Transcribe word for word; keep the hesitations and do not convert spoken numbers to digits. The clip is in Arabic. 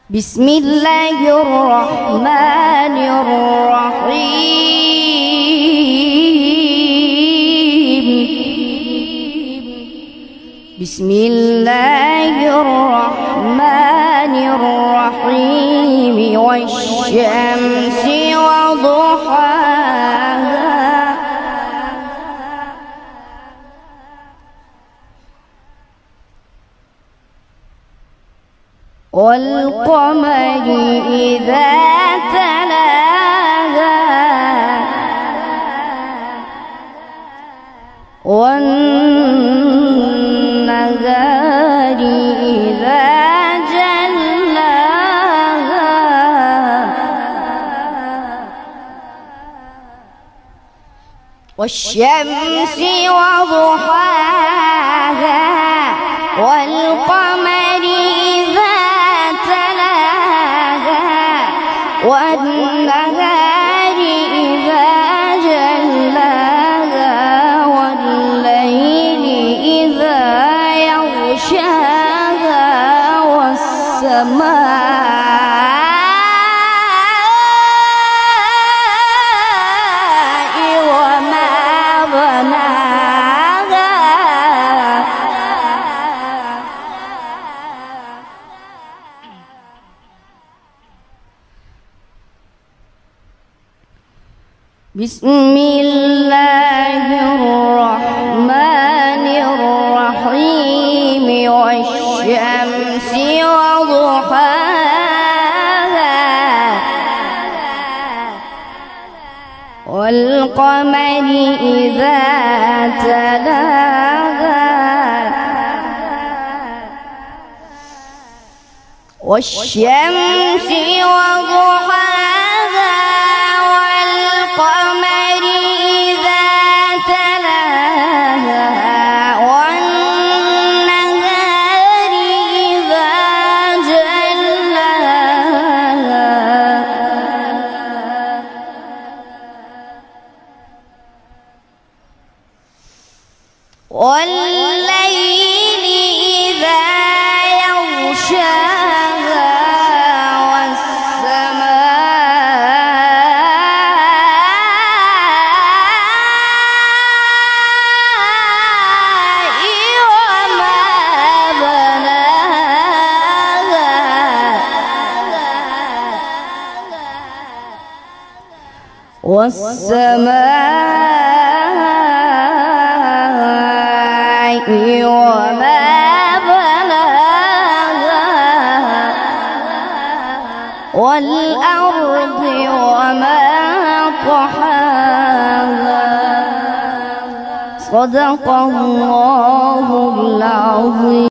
بسم الله الرحمن الرحيم. بسم الله الرحمن الرحيم. والشمس وضحاها والقمر إذا تلاها والنهار إذا جلاها والشمس وضحاها والقمر والنهار إذا جلاها والليل إذا يغشاها والسماء وما بناها بسم الله الرحمن الرحيم. والشمس وضحاها والقمر إذا تلاها والشمس وضحاها والقمر إذا تلاها والنهار إذا جلاها والليل إذا يغشاها والسماء وما بناها والأرض وما طحاها. صدق الله العظيم.